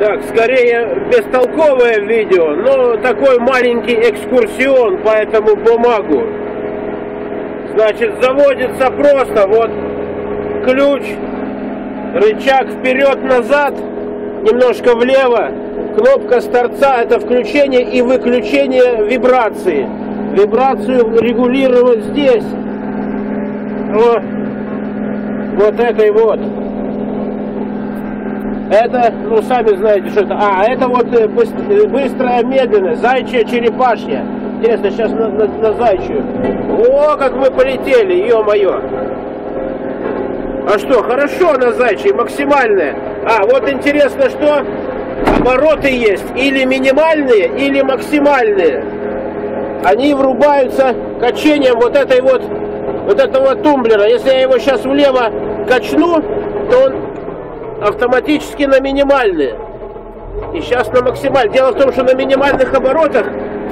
Так, скорее бестолковое видео, но такой маленький экскурсион по этому бумагу. Значит, заводится просто вот ключ, рычаг вперед-назад, немножко влево, кнопка с торца — это включение и выключение вибрации. Вибрацию регулировать здесь. Вот этой вот. Это, ну, сами знаете, что это. Это вот быстрая, медленная, зайчья, черепашья. Интересно, сейчас на зайчью. О, как мы полетели, ё-моё. А что, хорошо на зайчьей, максимальная. Вот интересно, что обороты есть или минимальные, или максимальные. Они врубаются качением вот этого тумблера. Если я его сейчас влево качну, то он автоматически на минимальные. И сейчас на максимальные. Дело в том, что на минимальных оборотах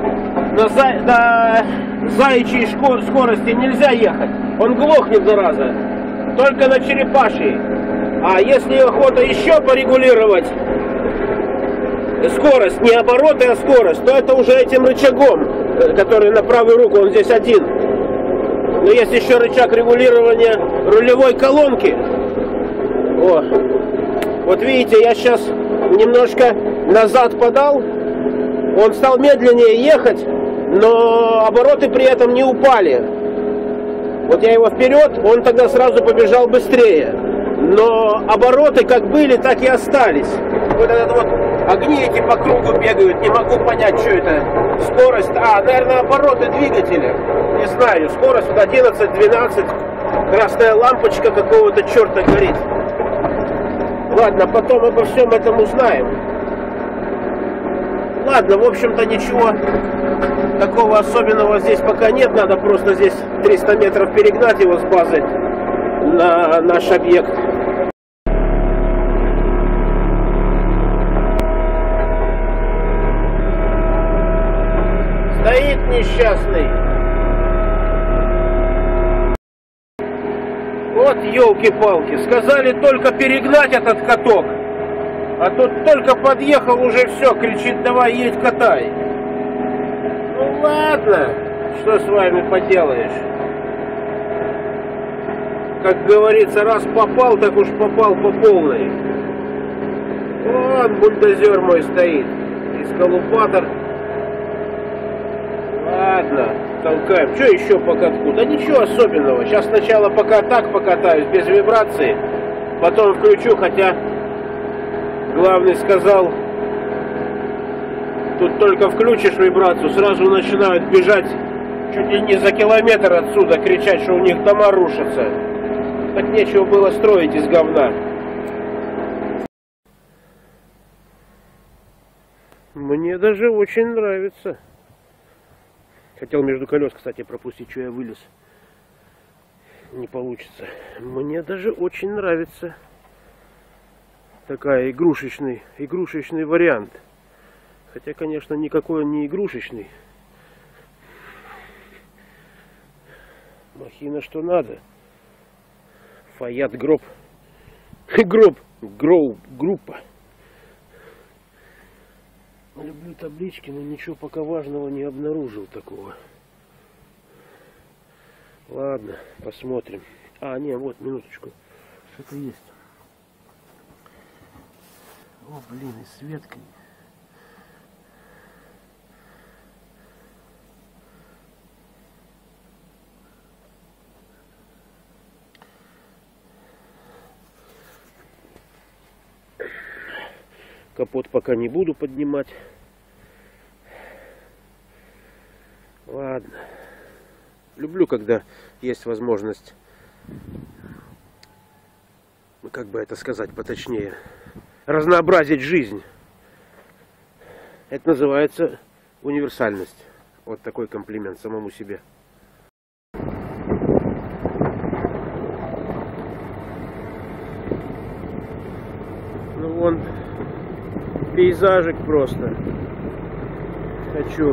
на заячьей скорости нельзя ехать. Он глохнет, зараза. Только на черепашьей. А если охота еще порегулировать скорость, не обороты, а скорость, то это уже этим рычагом, который на правую руку, он здесь один. Но есть еще рычаг регулирования рулевой колонки. Вот видите, я сейчас немножко назад подал, он стал медленнее ехать, но обороты при этом не упали. Вот я его вперед, он тогда сразу побежал быстрее. Но обороты как были, так и остались. Вот этот вот огни эти по кругу бегают, не могу понять, что это. Скорость, наверное, обороты двигателя. Не знаю, скорость вот 11-12, красная лампочка какого-то черта горит. Ладно, потом обо всем этом узнаем. Ладно, в общем-то ничего такого особенного здесь пока нет. Надо просто здесь 300 метров перегнать его с базы на наш объект. Стоит несчастный. Вот елки-палки. Сказали только перегнать этот каток. А тут только подъехал, уже все, кричит: давай едь, катай. Ну ладно, что с вами поделаешь. Как говорится, раз попал, так уж попал по полной. Вон бульдозер мой стоит. Эскалупатор. Ладно, толкаем. Что еще по катку? Да ничего особенного. Сейчас сначала пока так покатаюсь, без вибрации. Потом включу, хотя главный сказал, тут только включишь вибрацию, сразу начинают бежать чуть ли не за километр отсюда, кричать, что у них дома рушатся. Так нечего было строить из говна. Мне даже очень нравится. Хотел между колес, кстати, пропустить, что я вылез. Не получится. Мне даже очень нравится. Такая игрушечный вариант. Хотя, конечно, никакой он не игрушечный. Махина что надо. Фаят группа. Люблю таблички, но ничего пока важного не обнаружил такого. Ладно, посмотрим. Не, вот, минуточку. Что-то есть. О, блин, и светка. Капот пока не буду поднимать. Ладно. Люблю, когда есть возможность, как бы это сказать поточнее, разнообразить жизнь. Это называется универсальность. Вот такой комплимент самому себе. Ну вон пейзажик просто. Хочу.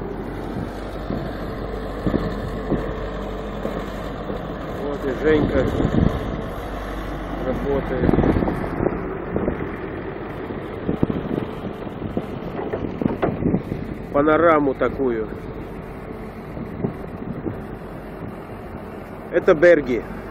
Вот и Женька работает. панораму такую. Это Берги.